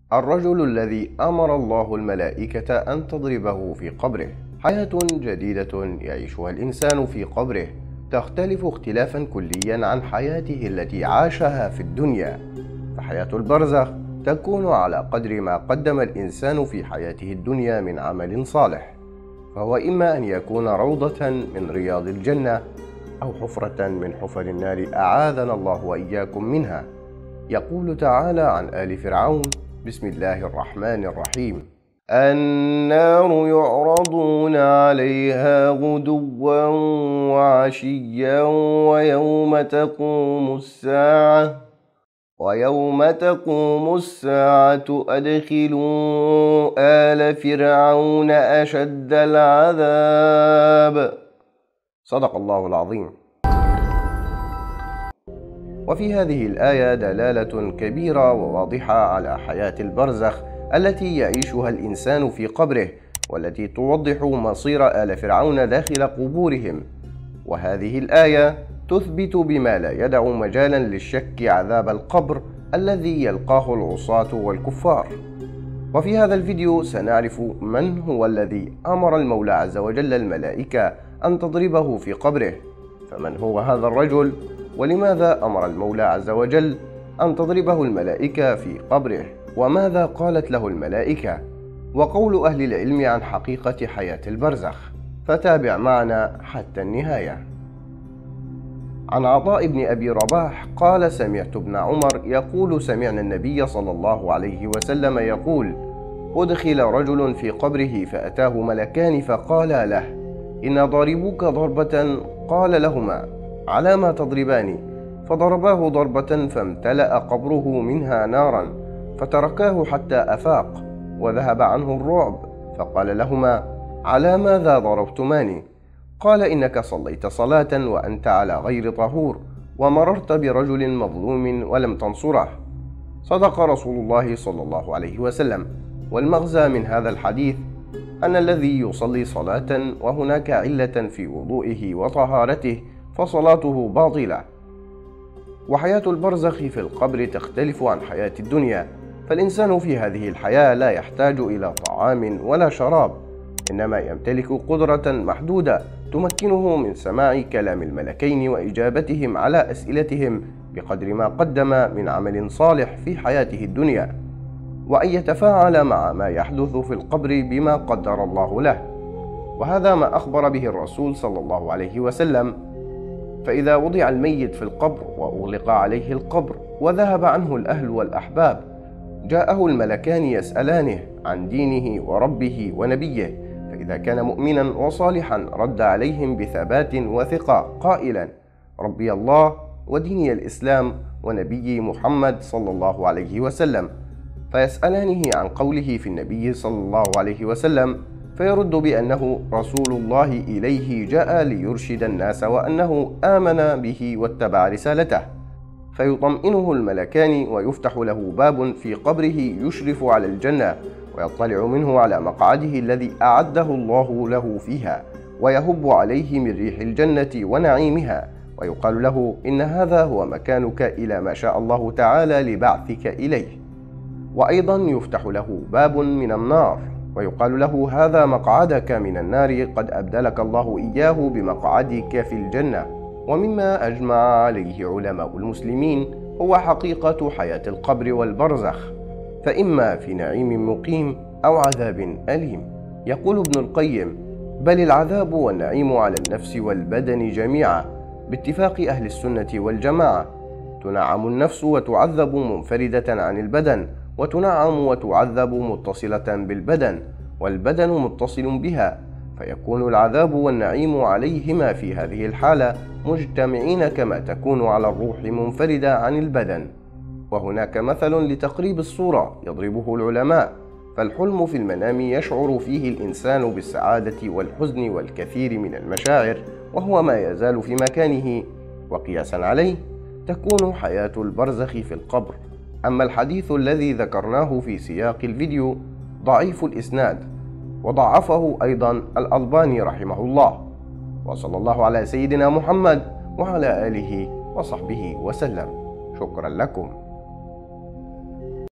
الرجل الذي أمر الله الملائكة أن تضربه في قبره. حياة جديدة يعيشها الإنسان في قبره تختلف اختلافا كليا عن حياته التي عاشها في الدنيا، فحياة البرزخ تكون على قدر ما قدم الإنسان في حياته الدنيا من عمل صالح، فهو إما أن يكون روضة من رياض الجنة أو حفرة من حفر النار أعاذنا الله وإياكم منها. يقول تعالى عن آل فرعون: بسم الله الرحمن الرحيم: النار يعرضون عليها غدوا وعشيا ويوم تقوم الساعة أدخلوا آل فرعون أشد العذاب. صدق الله العظيم. وفي هذه الآية دلالة كبيرة وواضحة على حياة البرزخ التي يعيشها الإنسان في قبره، والتي توضح مصير آل فرعون داخل قبورهم. وهذه الآية تثبت بما لا يدع مجالا للشك عذاب القبر الذي يلقاه العصاة والكفار. وفي هذا الفيديو سنعرف من هو الذي أمر المولى عز وجل الملائكة أن تضربه في قبره، فمن هو هذا الرجل، ولماذا أمر المولى عز وجل أن تضربه الملائكة في قبره، وماذا قالت له الملائكة، وقول أهل العلم عن حقيقة حياة البرزخ. فتابع معنا حتى النهاية. عن عطاء بن أبي رباح قال: سمعت ابن عمر يقول: سمعنا النبي صلى الله عليه وسلم يقول: أدخل رجل في قبره فأتاه ملكان فقالا له: إن ضاربوك ضربة. قال لهما: على ما تضربان؟ فضرباه ضربة فامتلأ قبره منها نارا، فتركاه حتى أفاق وذهب عنه الرعب. فقال لهما: على ماذا ضربتماني؟ قال: إنك صليت صلاة وأنت على غير طهور، ومررت برجل مظلوم ولم تنصره. صدق رسول الله صلى الله عليه وسلم. والمغزى من هذا الحديث أن الذي يصلي صلاة وهناك علة في وضوئه وطهارته فصلاته باطلة. وحياة البرزخ في القبر تختلف عن حياة الدنيا، فالإنسان في هذه الحياة لا يحتاج إلى طعام ولا شراب، إنما يمتلك قدرة محدودة تمكنه من سماع كلام الملكين وإجابتهم على أسئلتهم بقدر ما قدم من عمل صالح في حياته الدنيا، وأن يتفاعل مع ما يحدث في القبر بما قدر الله له. وهذا ما أخبر به الرسول صلى الله عليه وسلم: فإذا وضع الميت في القبر وأغلق عليه القبر وذهب عنه الأهل والأحباب، جاءه الملكان يسألانه عن دينه وربه ونبيه، فإذا كان مؤمنا وصالحا رد عليهم بثبات وثقة قائلا: ربي الله وديني الإسلام ونبي محمد صلى الله عليه وسلم. فيسألانه عن قوله في النبي صلى الله عليه وسلم، فيرد بأنه رسول الله إليه جاء ليرشد الناس وأنه آمن به واتبع رسالته. فيطمئنه الملكان ويفتح له باب في قبره يشرف على الجنة، ويطلع منه على مقعده الذي أعده الله له فيها، ويهب عليه من ريح الجنة ونعيمها، ويقال له: إن هذا هو مكانك إلى ما شاء الله تعالى لبعثك إليه. وأيضا يفتح له باب من النار، ويقال له: هذا مقعدك من النار قد أبدلك الله إياه بمقعدك في الجنة. ومما أجمع عليه علماء المسلمين هو حقيقة حياة القبر والبرزخ، فإما في نعيم مقيم أو عذاب أليم. يقول ابن القيم: بل العذاب والنعيم على النفس والبدن جميعا باتفاق أهل السنة والجماعة. تنعم النفس وتعذب منفردة عن البدن، وتنعم وتعذب متصلة بالبدن، والبدن متصل بها، فيكون العذاب والنعيم عليهما في هذه الحالة مجتمعين كما تكون على الروح منفردة عن البدن. وهناك مثل لتقريب الصورة يضربه العلماء: فالحلم في المنام يشعر فيه الإنسان بالسعادة والحزن والكثير من المشاعر، وهو ما يزال في مكانه، وقياسا عليه تكون حياة البرزخ في القبر. أما الحديث الذي ذكرناه في سياق الفيديو ضعيف الإسناد، وضعفه أيضا الألباني رحمه الله. وصلى الله على سيدنا محمد وعلى آله وصحبه وسلم. شكرا لكم.